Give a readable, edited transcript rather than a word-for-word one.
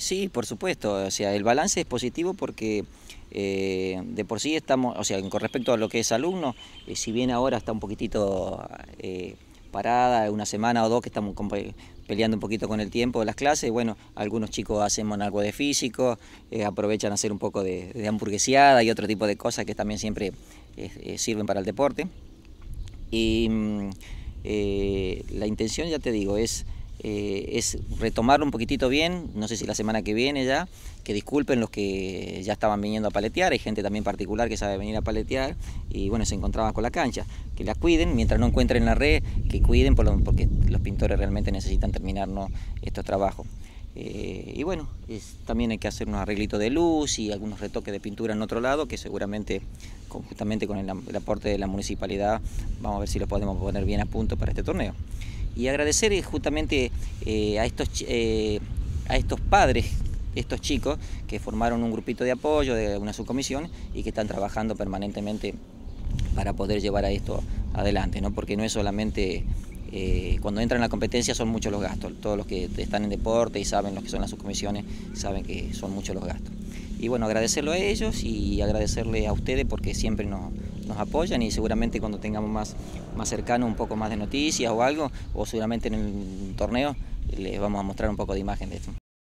Sí, por supuesto, o sea, el balance es positivo porque de por sí estamos, o sea, con respecto a lo que es alumno, si bien ahora está un poquitito parada, una semana o dos que estamos peleando un poquito con el tiempo de las clases, bueno, algunos chicos hacen algo de físico, aprovechan a hacer un poco de hamburgueseada y otro tipo de cosas que también siempre sirven para el deporte. Y la intención, ya te digo, es retomarlo un poquitito bien, no sé si la semana que viene ya, que disculpen los que ya estaban viniendo a paletear, hay gente también particular que sabe venir a paletear y bueno, se encontraban con la cancha, que la cuiden, mientras no encuentren la red, que cuiden porque los pintores realmente necesitan terminar, ¿no?, estos trabajos. Y bueno, también hay que hacer unos arreglitos de luz y algunos retoques de pintura en otro lado, que seguramente justamente con el aporte de la municipalidad vamos a ver si lo podemos poner bien a punto para este torneo. Y agradecer justamente a estos padres, estos chicos que formaron un grupito de apoyo de una subcomisión y que están trabajando permanentemente para poder llevar a esto adelante, ¿no? Porque no es solamente cuando entran en la competencia son muchos los gastos. Todos los que están en deporte y saben lo que son las subcomisiones saben que son muchos los gastos. Y bueno, agradecerlo a ellos y agradecerle a ustedes porque siempre nos apoyan y seguramente cuando tengamos más cercano un poco más de noticias o algo, o seguramente en el torneo, les vamos a mostrar un poco de imagen de esto.